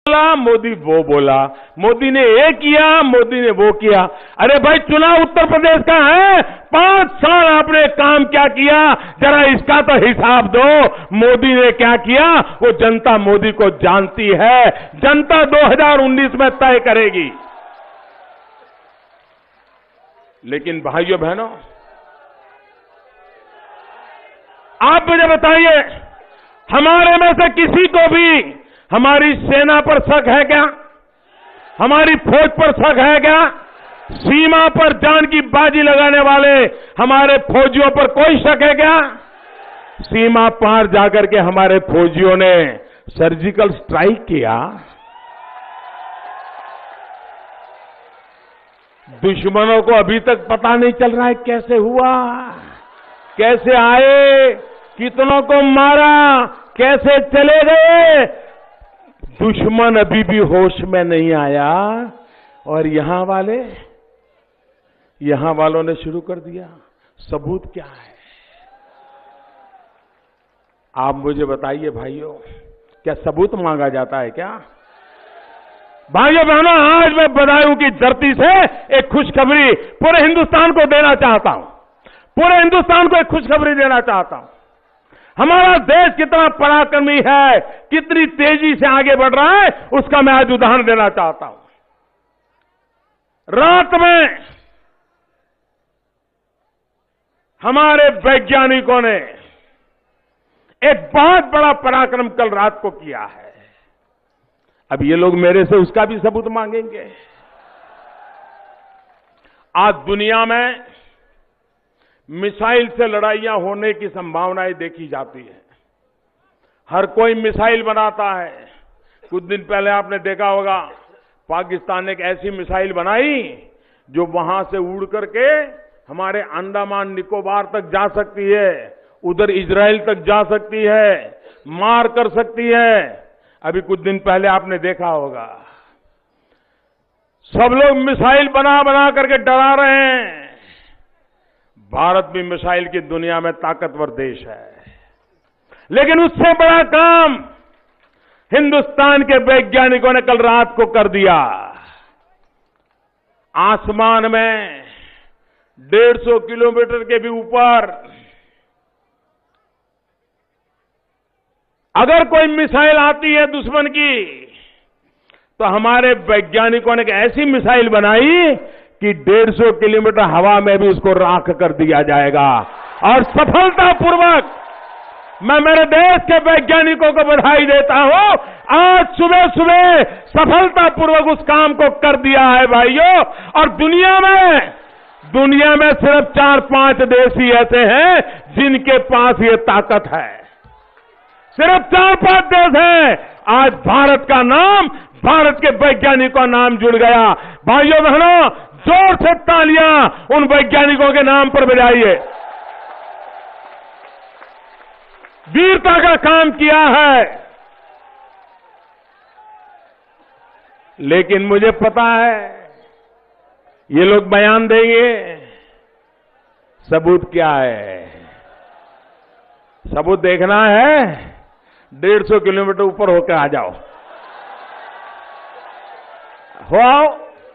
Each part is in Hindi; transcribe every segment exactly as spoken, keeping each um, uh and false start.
बोला, मोदी वो बोला, मोदी ने ये किया, मोदी ने वो किया। अरे भाई, चुनाव उत्तर प्रदेश का है, पांच साल आपने काम क्या किया, जरा इसका तो हिसाब दो। मोदी ने क्या किया वो जनता मोदी को जानती है, जनता दो हज़ार उन्नीस में तय करेगी। लेकिन भाइयों बहनों, आप मुझे बताइए, हमारे में से किसी को भी हमारी सेना पर शक है क्या? हमारी फौज पर शक है क्या? सीमा पर जान की बाजी लगाने वाले हमारे फौजियों पर कोई शक है क्या? सीमा पार जाकर के हमारे फौजियों ने सर्जिकल स्ट्राइक किया, दुश्मनों को अभी तक पता नहीं चल रहा है कैसे हुआ, कैसे आए, कितनों को मारा, कैसे चले गए। दुश्मन अभी भी होश में नहीं आया और यहां वाले यहां वालों ने शुरू कर दिया। सबूत क्या है? आप मुझे बताइए भाइयों, क्या सबूत मांगा जाता है क्या? भाइयों बहनों, आज मैं बदायूं की धरती से एक खुशखबरी पूरे हिंदुस्तान को देना चाहता हूं। पूरे हिंदुस्तान को एक खुशखबरी देना चाहता हूं। हमारा देश कितना पराक्रमी है, कितनी तेजी से आगे बढ़ रहा है, उसका मैं आज उदाहरण देना चाहता हूं। रात में हमारे वैज्ञानिकों ने एक बहुत बड़ा पराक्रम कल रात को किया है। अब ये लोग मेरे से उसका भी सबूत मांगेंगे। आज दुनिया में मिसाइल से लड़ाइयां होने की संभावनाएं देखी जाती है। हर कोई मिसाइल बनाता है। कुछ दिन पहले आपने देखा होगा, पाकिस्तान ने एक ऐसी मिसाइल बनाई जो वहां से उड़ करके हमारे अंडमान निकोबार तक जा सकती है, उधर इजराइल तक जा सकती है, मार कर सकती है। अभी कुछ दिन पहले आपने देखा होगा, सब लोग मिसाइल बना बना करके डरा रहे हैं। भारत भी मिसाइल की दुनिया में ताकतवर देश है, लेकिन उससे बड़ा काम हिंदुस्तान के वैज्ञानिकों ने कल रात को कर दिया। आसमान में डेढ़ सौ किलोमीटर के भी ऊपर अगर कोई मिसाइल आती है दुश्मन की, तो हमारे वैज्ञानिकों ने एक ऐसी मिसाइल बनाई कि डेढ़ सौ किलोमीटर हवा में भी उसको राख कर दिया जाएगा। और सफलतापूर्वक मैं मेरे देश के वैज्ञानिकों को बधाई देता हूं। आज सुबह सुबह सफलतापूर्वक उस काम को कर दिया है भाइयों। और दुनिया में दुनिया में सिर्फ चार पांच देश ही ऐसे हैं जिनके पास ये ताकत है। सिर्फ चार पांच देश हैं। आज भारत का नाम, भारत के वैज्ञानिकों का नाम जुड़ गया। भाइयों बहनों, जोर से तालियां उन वैज्ञानिकों के नाम पर बजाइए। वीरता का काम किया है। लेकिन मुझे पता है ये लोग बयान देंगे, सबूत क्या है? सबूत देखना है, डेढ़ सौ किलोमीटर ऊपर होकर आ जाओ, हो आओ।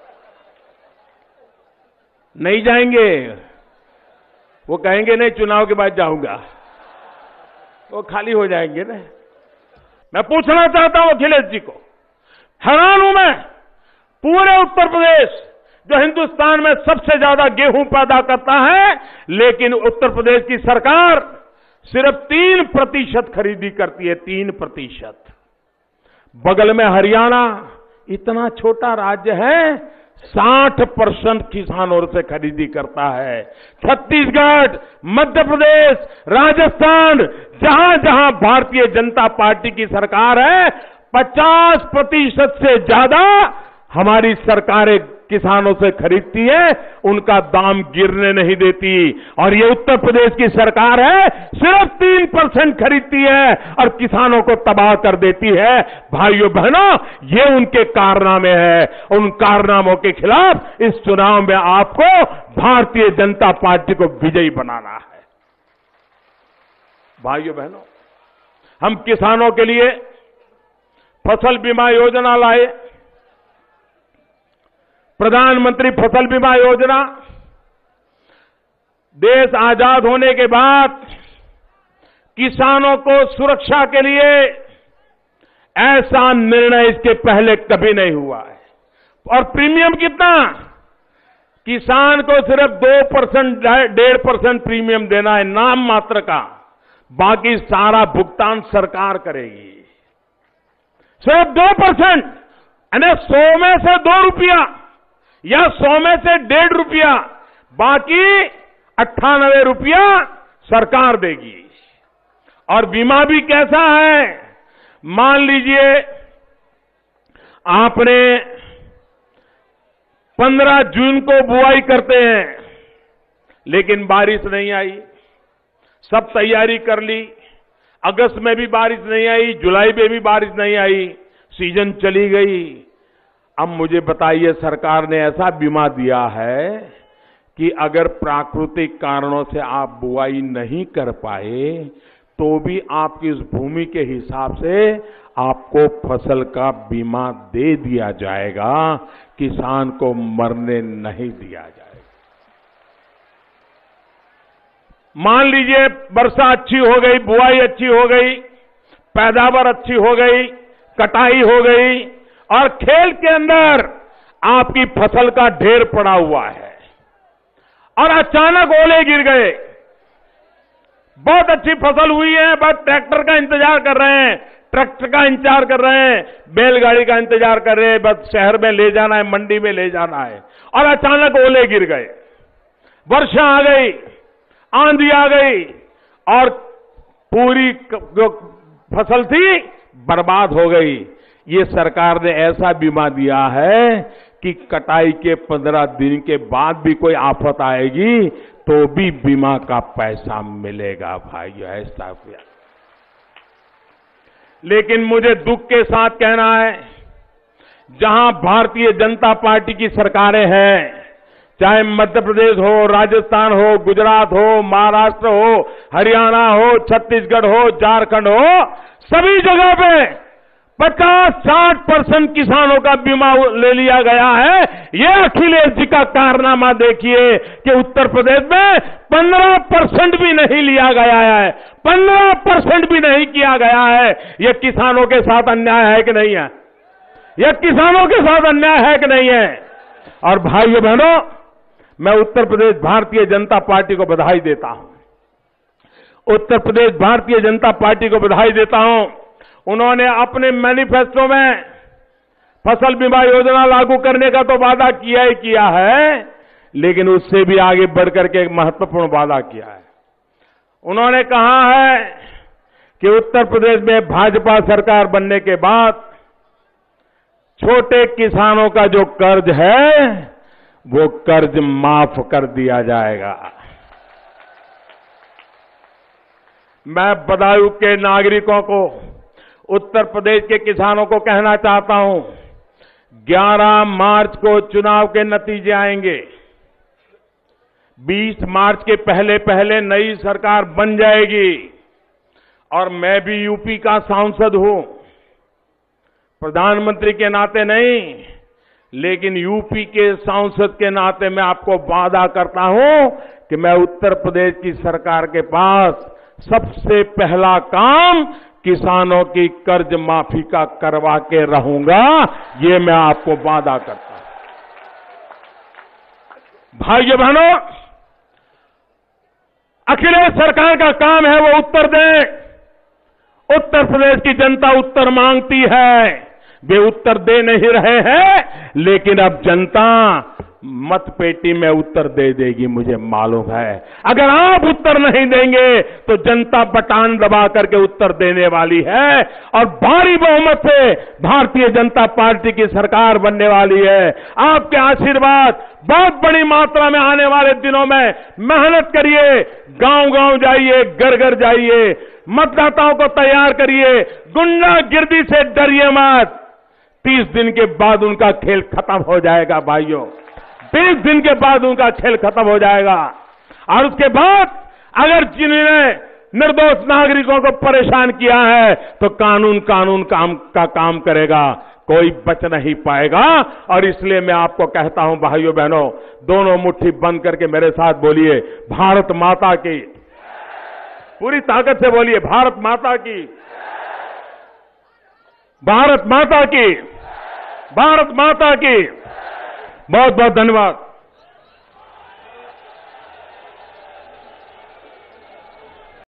नहीं जाएंगे, वो कहेंगे नहीं चुनाव के बाद जाऊंगा, वो खाली हो जाएंगे ना। मैं पूछना चाहता हूं अखिलेश जी को, हैरान हूं मैं, पूरे उत्तर प्रदेश जो हिंदुस्तान में सबसे ज्यादा गेहूं पैदा करता है, लेकिन उत्तर प्रदेश की सरकार सिर्फ तीन प्रतिशत खरीदी करती है। तीन प्रतिशत। बगल में हरियाणा, इतना छोटा राज्य है, साठ परसेंट किसानों से खरीदी करता है। छत्तीसगढ़, मध्य प्रदेश, राजस्थान, जहां जहां भारतीय जनता पार्टी की सरकार है, पचास प्रतिशत से ज्यादा हमारी सरकारें किसानों से खरीदती है, उनका दाम गिरने नहीं देती। और ये उत्तर प्रदेश की सरकार है, सिर्फ तीन परसेंट खरीदती है और किसानों को तबाह कर देती है। भाइयों बहनों, ये उनके कारनामे हैं। उन कारनामों के खिलाफ इस चुनाव में आपको भारतीय जनता पार्टी को विजयी बनाना है। भाइयों बहनों, हम किसानों के लिए फसल बीमा योजना लाए। प्रधानमंत्री फसल बीमा योजना देश आजाद होने के बाद किसानों को सुरक्षा के लिए ऐसा निर्णय इसके पहले कभी नहीं हुआ है। और प्रीमियम कितना? किसान को सिर्फ दो परसेंट डेढ़ परसेंट प्रीमियम देना है, नाम मात्र का। बाकी सारा भुगतान सरकार करेगी। सिर्फ दो परसेंट, यानी सौ में से दो रुपया या सौ में से डेढ़ रुपया, बाकी अट्ठानवे रुपया सरकार देगी। और बीमा भी कैसा है? मान लीजिए आपने पंद्रह जून को बुआई करते हैं, लेकिन बारिश नहीं आई, सब तैयारी कर ली, अगस्त में भी बारिश नहीं आई, जुलाई में भी बारिश नहीं आई, सीजन चली गई। अब मुझे बताइए, सरकार ने ऐसा बीमा दिया है कि अगर प्राकृतिक कारणों से आप बुआई नहीं कर पाए तो भी आपकी उस भूमि के हिसाब से आपको फसल का बीमा दे दिया जाएगा, किसान को मरने नहीं दिया जाएगा। मान लीजिए वर्षा अच्छी हो गई, बुआई अच्छी हो गई, पैदावार अच्छी हो गई, कटाई हो गई और खेत के अंदर आपकी फसल का ढेर पड़ा हुआ है और अचानक ओले गिर गए। बहुत अच्छी फसल हुई है, बस ट्रैक्टर का इंतजार कर रहे हैं, ट्रैक्टर का इंतजार कर रहे हैं, बैलगाड़ी का इंतजार कर रहे हैं, बस शहर में ले जाना है, मंडी में ले जाना है, और अचानक ओले गिर गए, वर्षा आ गई, आंधी आ गई और पूरी जो फसल थी बर्बाद हो गई। ये सरकार ने ऐसा बीमा दिया है कि कटाई के पंद्रह दिन के बाद भी कोई आफत आएगी तो भी बीमा का पैसा मिलेगा भाई, ऐसा किया। लेकिन मुझे दुख के साथ कहना है, जहां भारतीय जनता पार्टी की सरकारें हैं, चाहे मध्य प्रदेश हो, राजस्थान हो, गुजरात हो, महाराष्ट्र हो, हरियाणा हो, छत्तीसगढ़ हो, झारखंड हो, सभी जगह पे पचास साठ परसेंट किसानों का बीमा ले लिया गया है। ये अखिलेश जी का कारनामा देखिए कि उत्तर प्रदेश में पंद्रह परसेंट भी नहीं लिया गया है, पंद्रह परसेंट भी नहीं किया गया है। ये किसानों के साथ अन्याय है कि नहीं है? ये किसानों के साथ अन्याय है कि नहीं है? और भाइयों बहनों, मैं उत्तर प्रदेश भारतीय जनता पार्टी को बधाई देता हूं। उत्तर प्रदेश भारतीय जनता पार्टी को बधाई देता हूं। उन्होंने अपने मैनिफेस्टो में फसल बीमा योजना लागू करने का तो वादा किया ही किया है, लेकिन उससे भी आगे बढ़कर के एक महत्वपूर्ण वादा किया है। उन्होंने कहा है कि उत्तर प्रदेश में भाजपा सरकार बनने के बाद छोटे किसानों का जो कर्ज है वो कर्ज माफ कर दिया जाएगा। मैं बदायूं के नागरिकों को, उत्तर प्रदेश के किसानों को कहना चाहता हूं, ग्यारह मार्च को चुनाव के नतीजे आएंगे। बीस मार्च के पहले पहले नई सरकार बन जाएगी और मैं भी यूपी का सांसद हूं, प्रधानमंत्री के नाते नहीं, लेकिन यूपी के सांसद के नाते मैं आपको वादा करता हूं कि मैं उत्तर प्रदेश की सरकार के पास सबसे पहला काम किसानों की कर्ज माफी का करवा के रहूंगा। ये मैं आपको वादा करता हूं। भाइयों बहनों, अखिलेश सरकार का काम है वो उत्तर दे। उत्तर प्रदेश की जनता उत्तर मांगती है, वे उत्तर दे नहीं रहे हैं, लेकिन अब जनता मत पेटी में उत्तर दे देगी, मुझे मालूम है। अगर आप उत्तर नहीं देंगे तो जनता बटन दबा करके उत्तर देने वाली है और भारी बहुमत से भारतीय जनता पार्टी की सरकार बनने वाली है। आपके आशीर्वाद बहुत बड़ी मात्रा में आने वाले दिनों में मेहनत करिए, गांव-गांव जाइए, घर-घर जाइए, मतदाताओं को तैयार करिए, गुंडागिर्दी से डरिए मत। तीस दिन के बाद उनका खेल खत्म हो जाएगा भाइयों, बीस दिन के बाद उनका खेल खत्म हो जाएगा। और उसके बाद अगर जिन्होंने निर्दोष नागरिकों को परेशान किया है तो कानून कानून काम का काम करेगा, कोई बच नहीं पाएगा। और इसलिए मैं आपको कहता हूं भाइयों बहनों, दोनों मुट्ठी बंद करके मेरे साथ बोलिए, भारत माता की, पूरी ताकत से बोलिए, भारत माता की, भारत माता की, भारत माता की। बहुत बहुत धन्यवाद।